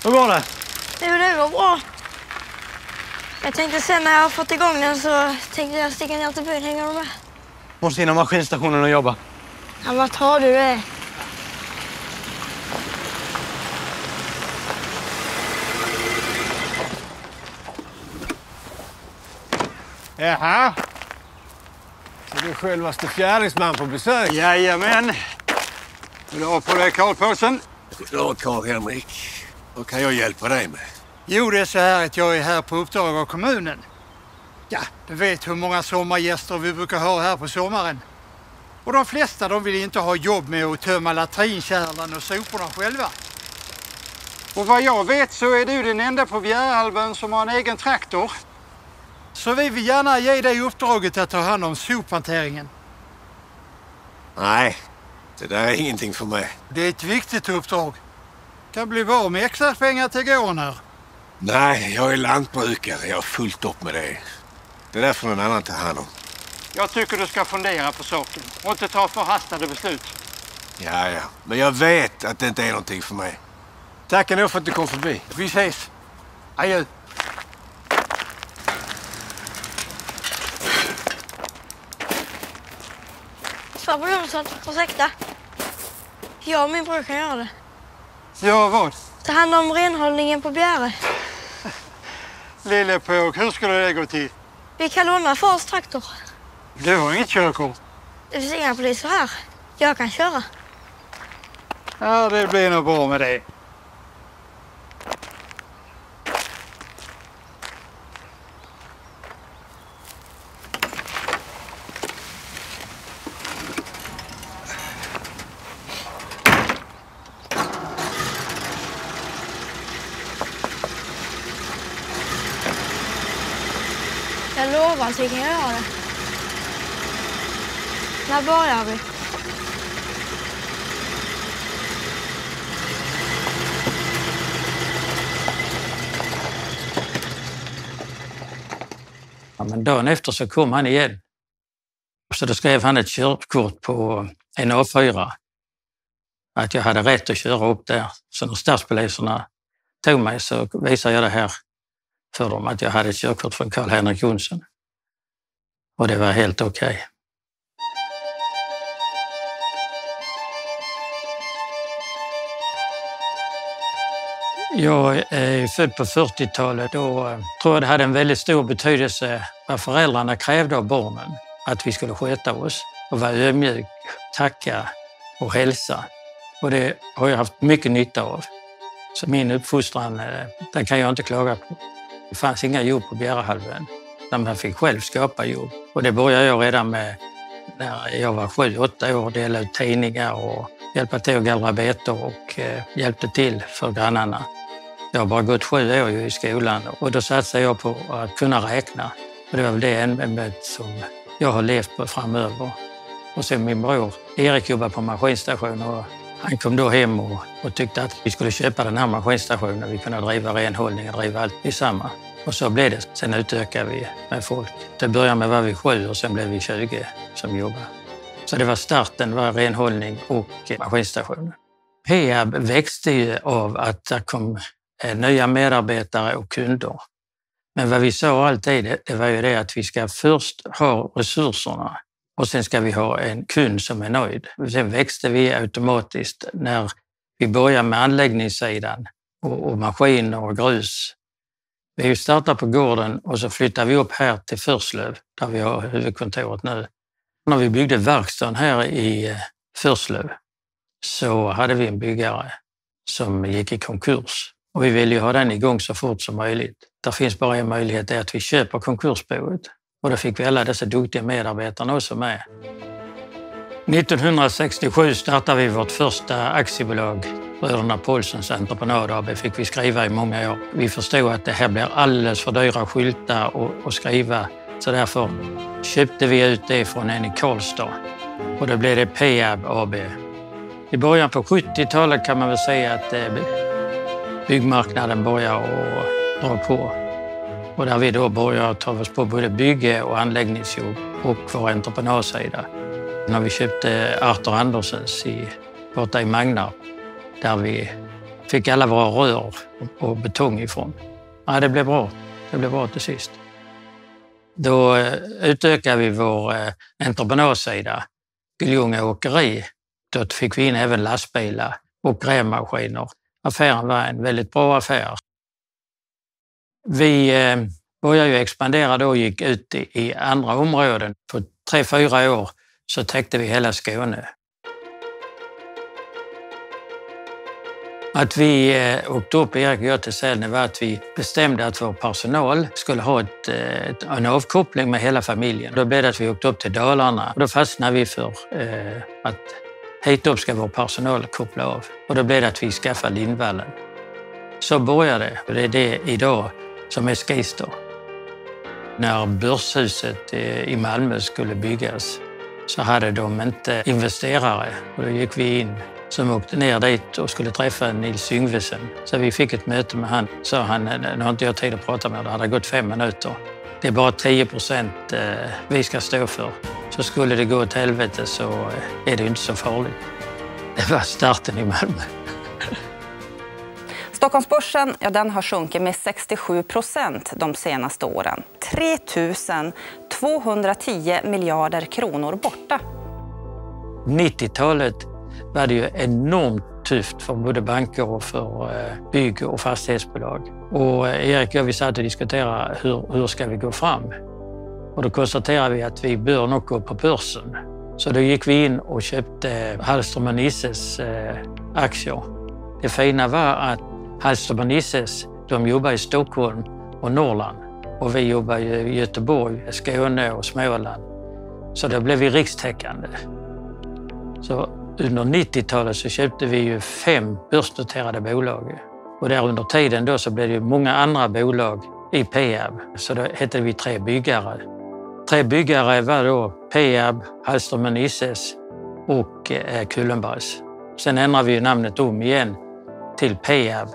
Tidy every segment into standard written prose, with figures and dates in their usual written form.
Hur går det? Jo, det går bra. Jag tänkte sen när jag har fått igång den så tänkte jag sticka ner till byn. Hänger du med? Måste in på maskinstationen och jobba. Ja, vad tar du det? Jaha. Så du är självaste fjärdingsman på besök? Jajamän. Vill du ha på dig Karl-påsen? Ja, Karl-Henrik. Vad kan jag hjälpa dig med? Jo, det är så här att jag är här på uppdrag av kommunen. Ja, du vet hur många sommargäster vi brukar ha här på sommaren. Och de flesta de vill inte ha jobb med att tömma latrinkärlen och soporna själva. Och vad jag vet så är du den enda på Bjärehalvön som har en egen traktor. Så vi vill gärna ge dig uppdraget att ta hand om sophanteringen. Nej, det där är ingenting för mig. Det är ett viktigt uppdrag. Kan bli bra med extra pengar till gården här. Nej, jag är lantbrukare. Jag har fullt upp med det. Det där får någon annan ta hand om. Jag tycker du ska fundera på saken och inte ta förhastade beslut. Ja. Men jag vet att det inte är någonting för mig. Tack ändå för att du kom förbi. Vi ses. Adjö. Farbror Jonsson, ursäkta. Jag och min bror kan göra det. Ja, vad? Ta hand om renhållningen på Bjäre. Lille påg, hur skulle det gå till? Vi kan låna fars traktor. Du har inget körkort. Det finns inga poliser här. Jag kan köra. Ja, det blir nog bra med det. Jag lovar att vi kan göra det. När börjar vi? Ja, men dagen efter så kom han igen. Så då skrev han ett körkort på en A4. Att jag hade rätt att köra upp där. Så när stadspoliserna tog mig så visade jag det här för dem. Att jag hade ett körkort från Karl-Henrik Jonsson. Och det var helt okej. Jag är född på 40-talet och tror jag det hade en väldigt stor betydelse vad föräldrarna krävde av barnen. Att vi skulle sköta oss och vara ödmjuk, tacka och hälsa. Och det har jag haft mycket nytta av. Så min uppfostran, den kan jag inte klaga på. Det fanns inga jobb på Bjärehalvön. Man fick själv skapa jobb. Och det började jag redan med när jag var 7-8 år. Delade ut tidningar och hjälpte till att gallra betor och hjälpte till för grannarna. Jag har bara gått 7 år i skolan och då satsade jag på att kunna räkna. Och det var väl det ämnet som jag har levt på framöver. Och sen min bror Erik jobbade på maskinstation och han kom då hem och tyckte att vi skulle köpa den här maskinstationen. Vi kunde driva renhållning och driva allt i samma. Och så blev det. Sen utökade vi med folk. Det började med var vi 7 och sen blev vi 20 som jobbade. Så det var starten, var renhållning och maskinstationen. Peab växte ju av att det kom nya medarbetare och kunder. Men vad vi sa alltid, det var ju det att vi ska först ha resurserna och sen ska vi ha en kund som är nöjd. Sen växte vi automatiskt när vi började med anläggningssidan och maskiner och grus. Vi startade på gården och så flyttade vi upp här till Förslöv där vi har huvudkontoret nu. När vi byggde verkstaden här i Förslöv så hade vi en byggare som gick i konkurs. Och vi ville ju ha den igång så fort som möjligt. Det finns bara en möjlighet, det är att vi köper konkursboet. Och då fick vi alla dessa duktiga medarbetarna också med. 1967 startade vi vårt första aktiebolag, Bröderna Paulssons Entreprenad AB, fick vi skriva i många år. Vi förstod att det här blir alldeles för dyra skyltar och skriva. Så därför köpte vi ut det från en i Karlstad. Och då blev det Peab AB. I början på 70-talet kan man väl säga att byggmarknaden började att dra på. Och där vi då började ta oss på både bygge- och anläggningsjobb och vår entreprenadsida. När vi köpte Arthur Andersens borta i Magnar, där vi fick alla våra rör och betong ifrån. Ja, det blev bra. Det blev bra till sist. Då utökade vi vår entreprenörsida, Gullunga åkeri. Då fick vi in även lastbilar och grävmaskiner. Affären var en väldigt bra affär. Vi började ju expandera då och gick ut i andra områden. På 3-4 år så täckte vi hela Skåne. Att vi åkte upp, Erik och jag, till Sälen var att vi bestämde att vår personal skulle ha en avkoppling med hela familjen. Då blev det att vi åkte upp till Dalarna och då fastnade vi för att hit upp ska vår personal koppla av. Och då blev det att vi skaffade Lindvallen. Så började det. Det är det idag som är Skistar. När börshuset i Malmö skulle byggas så hade de inte investerare. Och då gick vi in som åkte ner dit och skulle träffa Nils Yngvesen. Så vi fick ett möte med han. Så han, nu har inte jag tid att prata med, det hade gått 5 minuter. Det är bara 10% vi ska stå för. Så skulle det gå åt helvete så är det inte så farligt. Det var starten i Malmö. Stockholmsbörsen, ja, den har sjunkit med 67% de senaste åren. 3210 miljarder kronor borta. 90-talet var det ju enormt tufft för både banker och för bygg- och fastighetsbolag. Och Erik och jag, vi satt och diskuterade hur ska vi gå fram. Och då konstaterade vi att vi bör nog gå på börsen. Så då gick vi in och köpte Hallström & Nisses aktier. Det fina var att Hallström & Nisses, de jobbar i Stockholm och Norrland. Och vi jobbar i Göteborg, Skåne och Småland. Så då blev vi rikstäckande. Så under 90-talet så köpte vi ju 5 börsnoterade bolag. Och där under tiden då så blev det ju många andra bolag i Peab. Så då hette vi 3 byggare. 3 byggare var då Peab, Hallström & Nisses och Kullenbergs. Sen ändrade vi ju namnet om igen till Peab.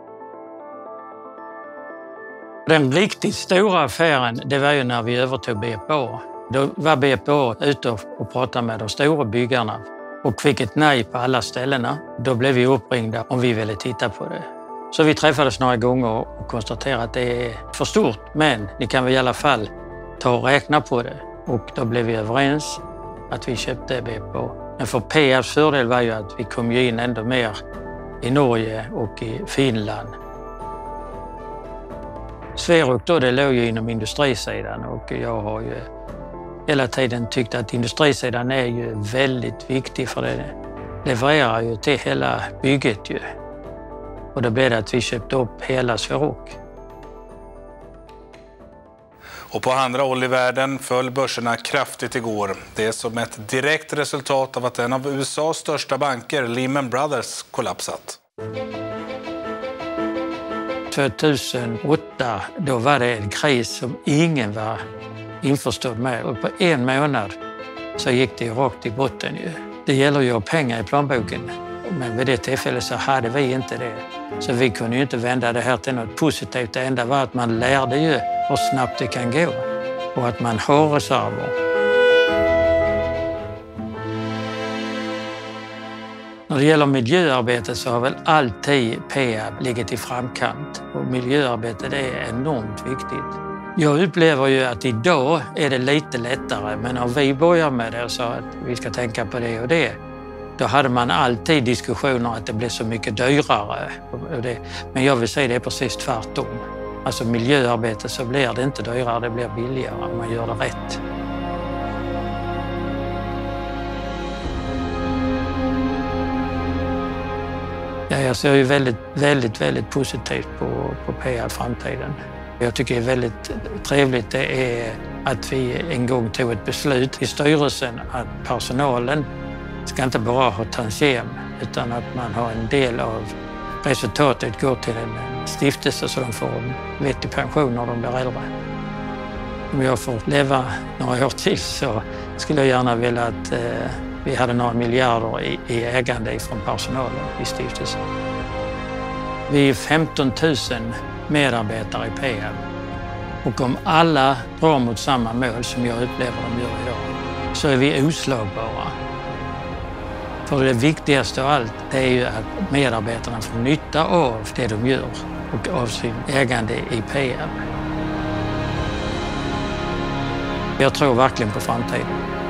Den riktigt stora affären, det var ju när vi övertog BPA. Då var BPA ute och pratade med de stora byggarna och fick ett nej på alla ställena. Då blev vi uppringda om vi ville titta på det. Så vi träffades några gånger och konstaterade att det är för stort, men ni kan väl i alla fall ta och räkna på det. Och då blev vi överens att vi köpte BPA. Men för Peabs fördel var ju att vi kom ju in ändå mer i Norge och i Finland. Sverok då, det låg ju inom industrisidan och jag har ju hela tiden tyckt att industrisidan är ju väldigt viktig för det levererar ju till hela bygget ju. Och då blev det att vi köpte upp hela Sverok. Och på andra håll i världen föll börserna kraftigt igår. Det är som ett direkt resultat av att en av USAs största banker, Lehman Brothers, kollapsat. 2008, då var det en kris som ingen var införstådd med. Och på 1 månad så gick det rakt i botten ju. Det gäller ju att ha pengar i plånboken. Men vid det tillfället så hade vi inte det. Så vi kunde ju inte vända det här till något positivt. Det enda var att man lärde ju hur snabbt det kan gå. Och att man har reserver. När det gäller miljöarbete så har väl alltid Peab legat i framkant. Och miljöarbete, det är enormt viktigt. Jag upplever ju att idag är det lite lättare, men när vi börjar med det och sa att vi ska tänka på det och det, då hade man alltid diskussioner att det blir så mycket dyrare. Men jag vill säga det är precis tvärtom. Alltså miljöarbete så blir det inte dyrare, det blir billigare om man gör det rätt. Ja, jag ser ju väldigt positivt på PR-framtiden. Jag tycker det är väldigt trevligt det är att vi en gång tog ett beslut i styrelsen att personalen ska inte bara ha tantiem utan att man har en del av resultatet går till en stiftelse så de får en vettig pension när de blir äldre. Om jag får leva några år till så skulle jag gärna vilja att vi hade några miljarder i ägande från personalen i stiftelsen. Vi är 15 000 medarbetare i Peab. Och om alla drar mot samma mål som jag upplever de gör idag så är vi oslagbara. För det viktigaste av allt det är ju att medarbetarna får nytta av det de gör och av sin ägande i Peab. Jag tror verkligen på framtiden.